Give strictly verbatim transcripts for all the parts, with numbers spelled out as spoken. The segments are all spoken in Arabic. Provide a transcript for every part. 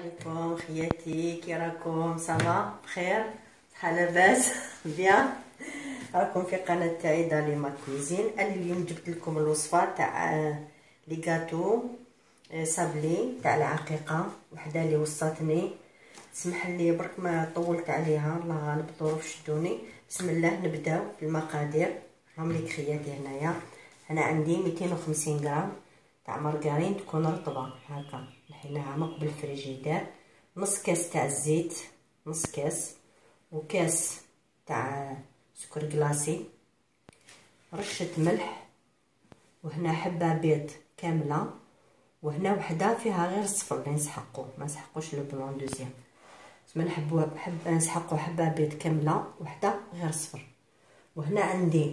عليكم خياتي، كي راكم؟ صافا بخير؟ صحه لاباس؟ بيان. راكم في قناه تاعي دالي ما كويزين. انا اليوم جبت لكم الوصفه تاع لي غاتو صابلي تاع العقيقه، وحده اللي وصاتني. اسمح لي برك ما طولت عليها، الله غالب الظروف شدوني. بسم الله نبداو بالمقادير. راهم لي خياتي هنايا. انا عندي مئتين وخمسين غرام تاع مارغرين تكون رطبه هكا، نحيناها من قبل الفريجيدير. نص كاس تاع الزيت، نص كاس، وكاس تاع سكر كلاصي، رشه ملح، وهنا حبه بيض كامله، وهنا وحده فيها غير الصفر اللي نسحقو، ما نسحقوش لو بلون دوزيام. ما نحبوا حب نسحقو حبه بيض كامله وحده غير الصفر. وهنا عندي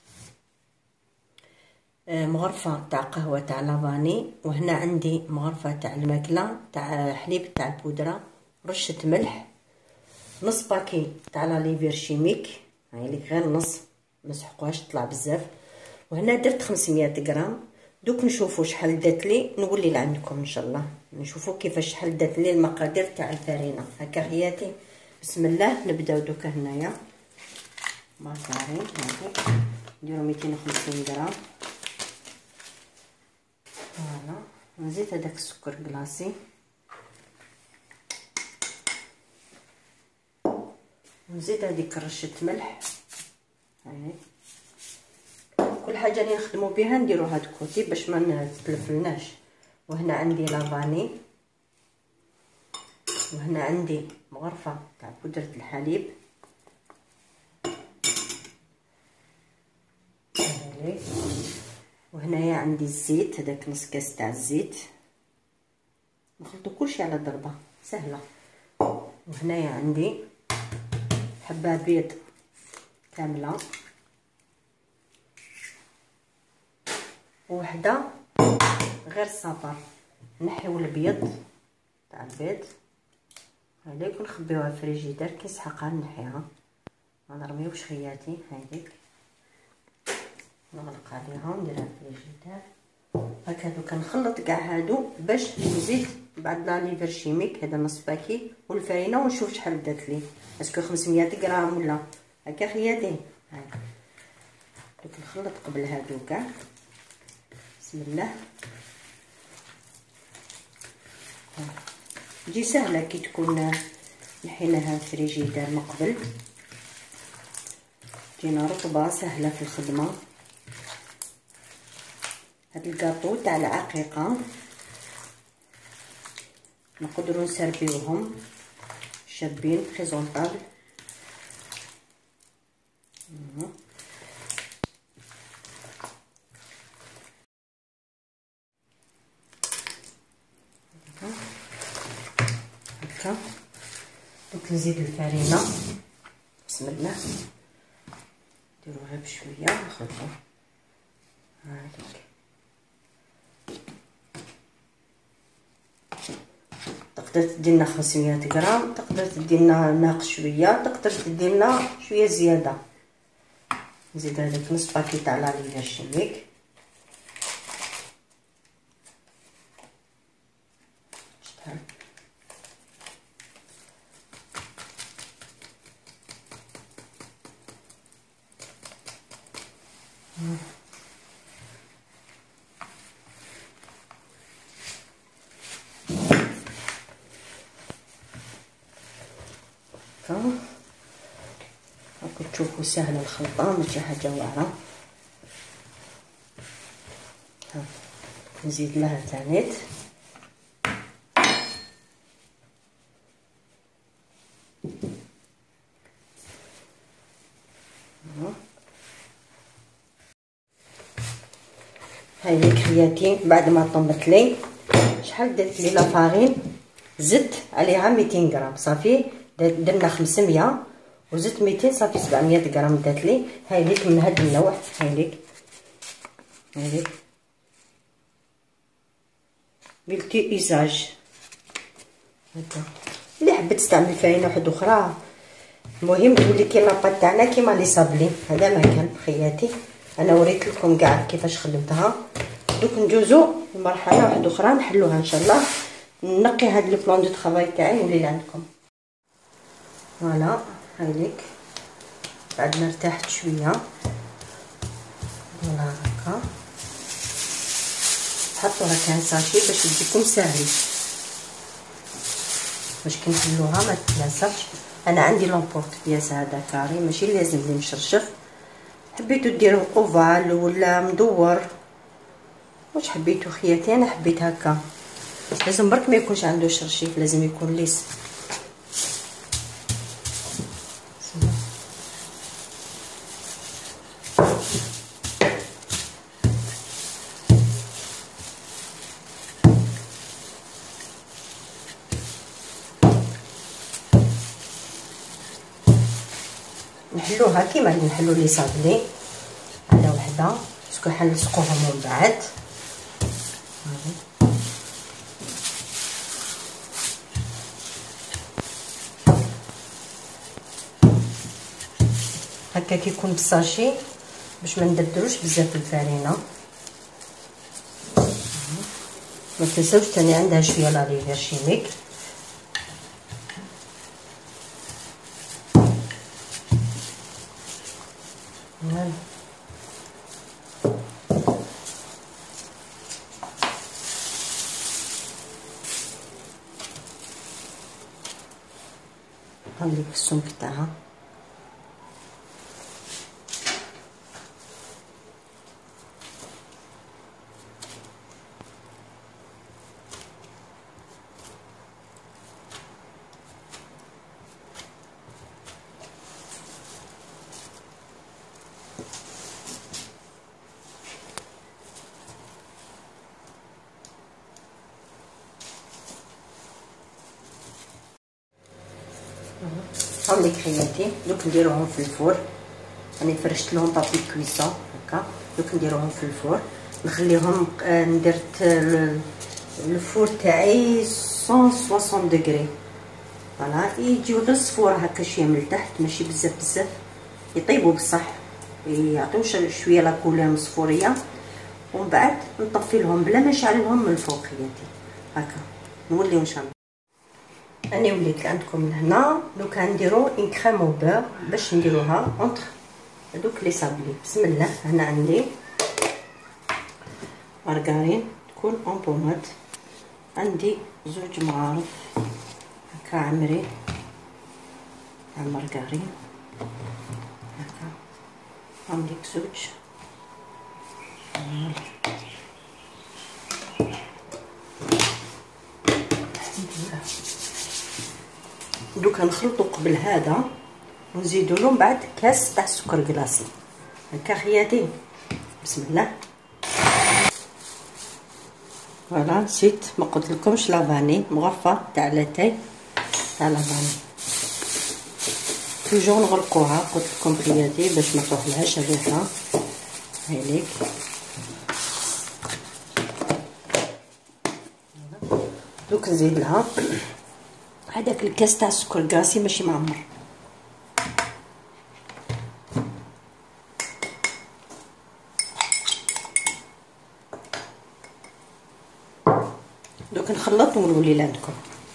مغرفه تاع قهوه تاع لافاني، وهنا عندي مغرفه تاع الماكله تاع حليب تاع البودره، رشه ملح، نص باكي تاع لا ليفير شيميك، هاي لك غير نص، ما نسحقوهاش تطلع بزاف. وهنا درت خمسمية غرام. دوك نشوفوا شحال دات لي، نولي لعندكم ان شاء الله نشوفوا كيفاش شحال دات لي المقادير تاع الفرينه هكا خياتي. بسم الله نبداو دوكا. هنايا مارغرين هاكا نديرو مئتين وخمسين غرام. فوالا نزيد هذاك السكر كلاصي، ونزيد هذيك رشه ملح. هاي كل حاجه اللي نخدموا بها نديرو هاد الكوتي باش ما نتلفلناش. وهنا عندي لافاني، وهنا عندي مغرفه تاع بودره الحليب، وهنايا عندي الزيت، هذاك نص كاس تاع الزيت. نخلطو كلشي على ضربه سهله. وهنايا عندي حبه بيض كامله، وحده غير صفر. نحيو البيض تاع البيض هذيك ونخبيوها في الفريجيدير. كي نسحقها نحيها، ما نرميوش خياتي. هذيك نغلق عليها ونديرها في الفريجيدير هكا. دوكا نخلط كاع هادو باش نزيد بعد لا ليفر شيميك هذا نص باكي والفرينه، ونشوف شحال دات لي، اسكو خمسمية غرام ولا هكا خياتي. هاكا دوك نخلط قبل هادو كاع. بسم الله. تجي سهله كي تكون نحيناها في الفريجيدير من قبل، تجينا رطبه سهله في الخدمه. هاد الكاطو تاع العقيقه نقدروا نسربيوهم شابين بريزونطابل. هكا دوك نزيد الفرينه. بسم الله. نديروها بشويه نخلطو. هاكا تقدر تدينا خمسمية غرام، تقدر تدينا ناقص شويه، تقدر تدينا شويه زياده. نزيد هذاك نص باكي تاع لا ليفير شيميك. شحال هاكا تشوفوا سهله الخلطه، ماشي حاجه واعره. نزيد لها تانيت. هاي ليك خياتي بعد ما طمت لي شحال درت لي لافارين، زدت عليها مئتين غرام صافي. درنا خمسمية وزدت مئتين صافي سبعمية غرام دات لي. هاي ليك من هاد النوع، هاي ليك هاي ليك ملتي ايزاج هكا. اللي حبت تستعمل فرينه واحده اخرى المهم تولي كي لاباط تاعنا كيما لي صابلي. هذا ما كان خياتي، انا وريت لكم كاع كيفاش خدمتها. دوك ندوزو لمرحله واحده اخرى نحلوها ان شاء الله نقي هاد لو بلان دو طرافاي تاعي ونولي عندكم. فوالا هايليك بعد ما ارتحت شويه فوالا هكا حطوا هكا ساشي باش تجيكم ساهل باش كنحلوها ما تتلاصقش. انا عندي لومبورط بياس هذا كاري ماشي لازم لي مشرشف، حبيتو ديروه اوفال ولا مدور واش حبيتو خياتي. انا حبيت هكا لازم برك ما يكونش عنده شرشيف، لازم يكون ليس. نحلوها كيما نحلو لي صابلي على وحده باسكو حنلصقوهم من بعد. هكا كيكون بالساشي باش ما ندردروش بزاف الفرينه. ما تنساوش ثاني عندها شويه لا ريفير شيميك. هاوليك السمك تاعها. هاوليك خياتي دوك نديروهم في الفور. راني فرشت لهم بابي كويسون هكا، دوك نديروهم في الفور نخليهم. ندرت الفور تاعي مية وثمانين دوغري فوالا يجيو غير صفور هكا شويه من التحت ماشي بزاف بزاف، يطيبوا بصح يعطيو شويه لا كولور مصفوريه. ومن بعد نطفي لهم بلا ما نشعلهم من الفوق خياتي هكا نوليو ان شاء الله. انا وليت عندكم لهنا دوكا نديرو ان كريم او بور باش نديروها اونطر هذوك لي صابلي. بسم الله. هنا عندي مارغرين تكون اون بوماد، عندي زوج معارف هكا عمري تاع مارغرين هكا عندك زوج. دوكا نخلطو قبل هذا ونزيدو له من بعد كاس تاع السكر كلاصي هكا خياتي. بسم الله. فوالا نسيت ما قلت لكمش لافاني مغرفه تاع لاتاي تاع لافاني توجور نغلقوها قلت لكم خياتي باش ما تروحلهاش الريحه. هايليك دوك نزيد لها هذاك الكاس تاع السكر كلاصي ماشي معمر. دوك نخلط ونولي لعندكم.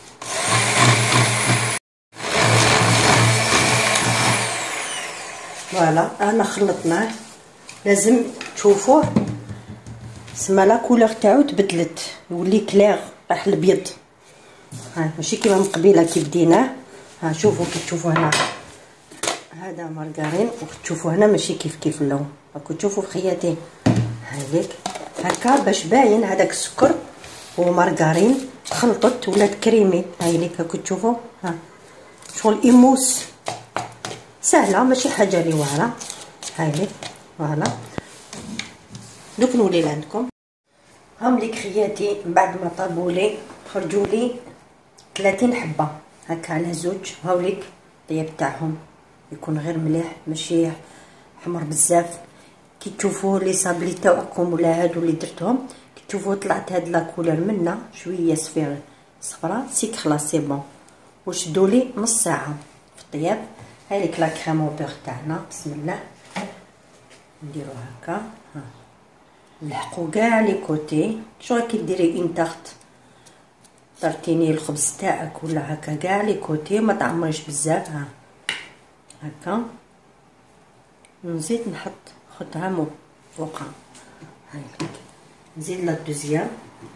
فوالا انا خلطناه لازم تشوفوه سما لا كولور تاعو تبدلت يولي كلير راح الابيض. ها ماشي كيما من قبيله كي بديناه. ها شوفوا كي تشوفوا هنا هذا مارغرين وتشوفوا هنا ماشي كيف كيف اللون راكو تشوفوا في خياتي. هايليك هكا باش باين هذاك السكر ومارغرين تخلطت ولات كريمي. هايليك راكو تشوفوا. ها شغل ايموس سهله ماشي حاجه لي واعره. هايليك فوالا دوك نولي لعندكم. هاهم ليك خياتي بعد ما طابوا لي خرجوا لي ثلاثين حبه هكا على زوج. هاوليك الطياب تاعهم يكون غير مليح ماشي حمر بزاف. كي تشوفوا لي صابلي تاعكم ولا هادو اللي درتهم كي تشوفوا طلعت هاد لا كولور منا شويه صفير صفراء سيك خلاص سي بون. وشدوا لي نص ساعه في الطياب. هايليك لا كريم او بور تاعنا. بسم الله نديرو هكا. ها نلحقو كاع لي كوتي شغل كي ديري اون تارت طرتيني الخبز تاعك ولا هكا كاع لي كوتي ما تعمريش بزاف. ها هكا نزيد نحط خدها مو فوقها. هاي نزيد لا دوزيام.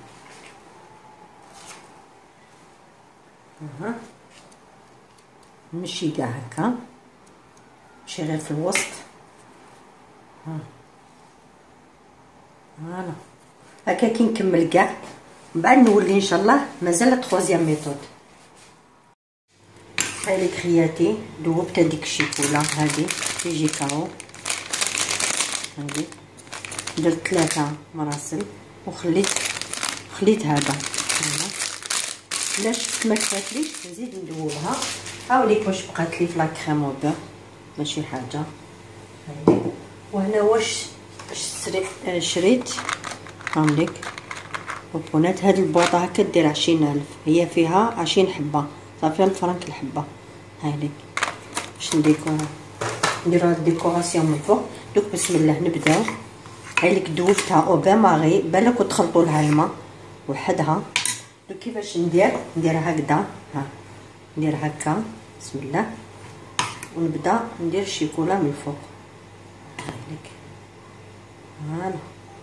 ها نمشي كاع هكا ماشي غير في الوسط. ها فوالا هكا كي نكمل كاع من بعد نولي ان شاء الله مازال التروازيام ميثود. هاي لي كرياتي دوبت هذيك الشيكولا هذه تيجي كاو. هذه درت ثلاثه مراسل وخليت خليت هذا. لا شفت ما كفاتليش نزيد ندوبها. هاوليك واش بقات لي في لا كريم او بير ماشي حاجه. هاي وهنا واش شريت شريت هاوليك بونبونات. هاد البواطه هكا دير عشرين الف، هي فيها عشرين حبه صافي الفرنك الحبه. هايليك باش نديكورا نديرو هاد الديكوراسيون من فوق. دوك بسم الله نبداو. هايليك دوبتها او بان ماغي بالك وتخلطوا لها الماء وحدها. دوك كيفاش ندير نديرها هكذا. ها ندير هكا بسم الله ونبدا ندير الشيكولا من فوق. هايليك فوالا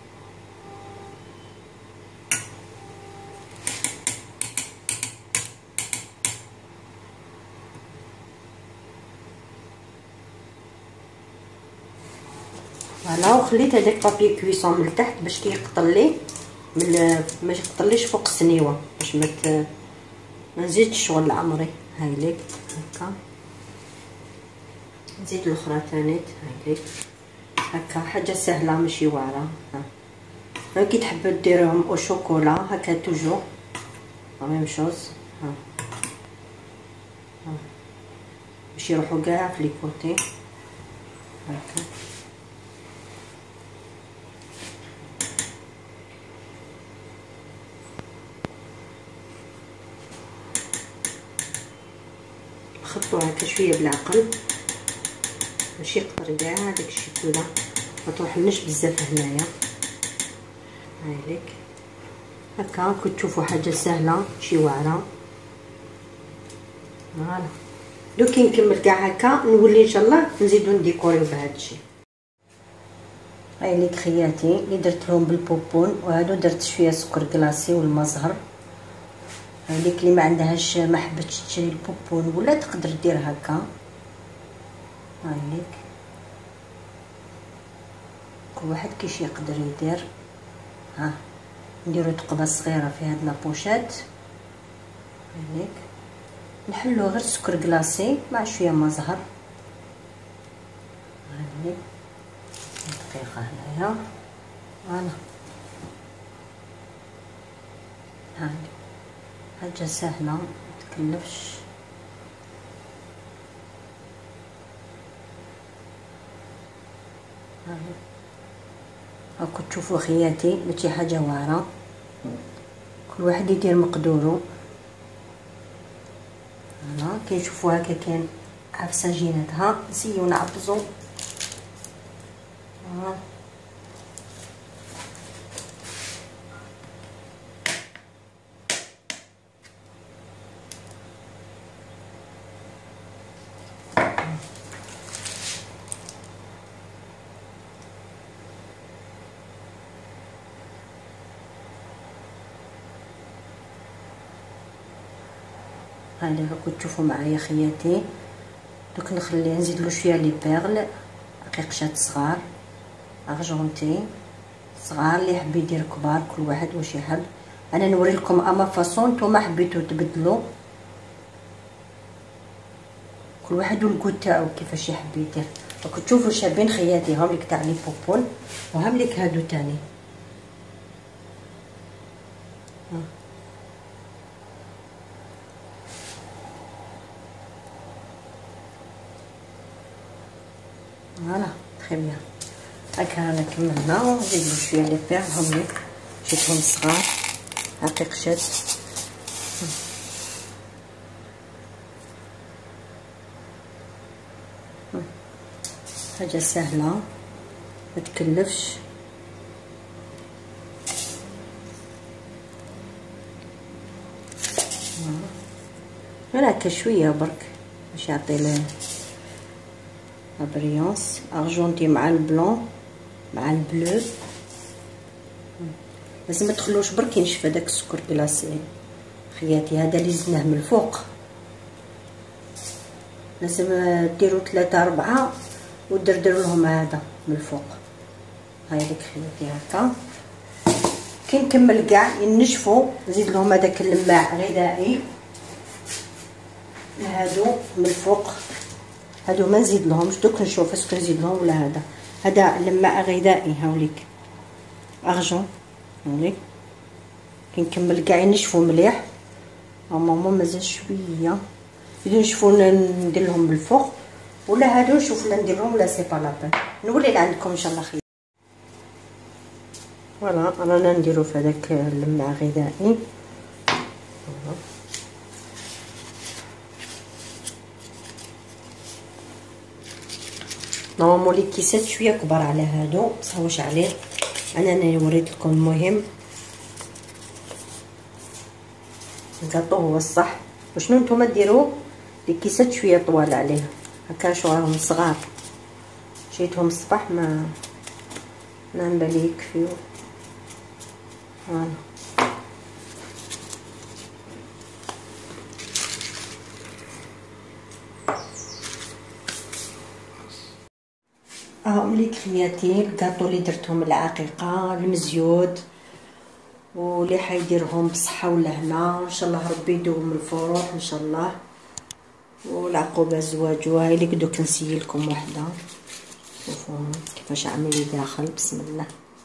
فوالا وخليت هذاك بابي كويسون من تحت باش كيقطر لي من ما يقطرليش فوق السنيوه باش ما ما نزيدش شغل عمري. هايليك هكا نزيد الاخرى ثانيت. هايليك هكا حاجه سهله ماشي واعره. ها كي تحبوا ديروهم او شوكولا هكا توجور لا ميم شوز. ها باش يروحوا كاع في لي كوتي هكا. خطوا هكا شويه بالعقل باش يقطر كاع هذاك الشيكولا ما تروحلناش بزاف هنايا. هايليك هكا كنت تشوفوا حاجه سهله ماشي واعره. فوالا دوك كي نكمل كاع هكا نولي ان شاء الله نزيدو نديكوريو بهذا الشيء. هاي لي كرياتي اللي درت لهم بالبوبون وهادو درت شويه سكر كلاصي والما زهر. هذيك اللي ما عندهاش ما حبتش تشري البوبون ولا تقدر دير هكا. هايليك كل واحد كيش يقدر يدير. ها نديرو تقبه صغيره في هاد لابوشات. هايليك نحلو غير سكر كلاصي مع شويه ما زهر. هايليك دقيقه هنايا. فوالا هايليك حاجه سهله متكلفش. هاكو تشوفوا خياتي ماشي حاجه واعره كل واحد يدير مقدورو. هنا كي نشوفوا هكا كاين عفسه جيناتها نسيو نعبزو. هاني راكم تشوفوا معايا خياتي. دوك نخليه نزيد له شويه لي بيرل رقيقشات صغار ارجونتي صغار اللي يحب يدير كبار كل واحد واش يحب. انا نوري لكم اما فاصون نتوما حبيتو تبدلوا كل واحد والكود تاعو كيفاش يحب يدير. راكم تشوفوا شابين خياتي هاهم لك تاع لي بوبون وهام لك هادو تاني. فوالا تري بيان. هكا انا كملنا ونزيدو شويه لي بير هاهم لك جبتهم صغار رقيقشات. حاجه سهله ما تكلفش. هناك شويه برك باش يعطي له بريونس ارجونتي مع البلون مع البلو. لازم ما تخلوش برك ينشف هذاك السكر كلاصي خياتي. هذا اللي زدناه من الفوق لازم ديروا ثلاثة أربعة ودردروا لهم هذا من الفوق. هاي ديك خياتي هكا. كي نكمل كاع ينشفوا نزيد لهم هذاك اللماع غذائي هادو من الفوق. هادو ما نزيد لهمش دوك نشوف اسكو نزيد لهم ولا هذا. هذا لماع غذائي هاوليك ارجون هاوليك. كي نكمل كاع ينشفوا مليح. ماما مازال شويه يدو نشوفوا ندير لهم بالفوق ولا هادو نشوف لا ندير لهم ولا سي با لابان. نولي لعندكم ان شاء الله خير. فوالا رانا نديرو في هذاك اللماع غذائي. نورمالمون لي كيسات شويه كبار على هادو بصح واش عليه انا انا وريت لكم. المهم الكاطو هو الصح. وشنو نتوما ديروا لي كيسات شويه طوال عليه هكا شو راهم صغار. جيتهم الصباح ما ما نبالي يكفيو. فوالا هاهم لي كرياتي الكاطو اللي درتهم العقيقه المزيود واللي حيديرهم بصحه والهنا ان شاء الله. ربي يدوم الفروح ان شاء الله والعقوبه الزواج. وهاي اللي دوك نسيي لكم وحده. شوفوا كيفاش عامل داخل بسم الله.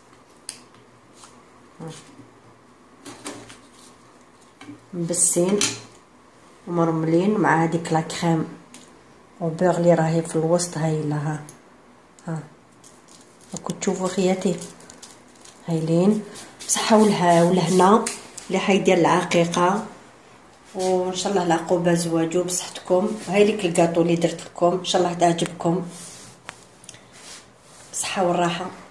مبسين ومرملين مع هذيك لا كريم وبيغ لي راهي في الوسط. هاي لها ها راكم تشوفوا خياتي هايلين بصحه والها والهنا اللي حيدير العقيقه. وان شاء الله العقوبه زواجو بصحتكم. وهاي ليك الكاطو اللي درت لكم ان شاء الله تعجبكم. بصحه والراحه.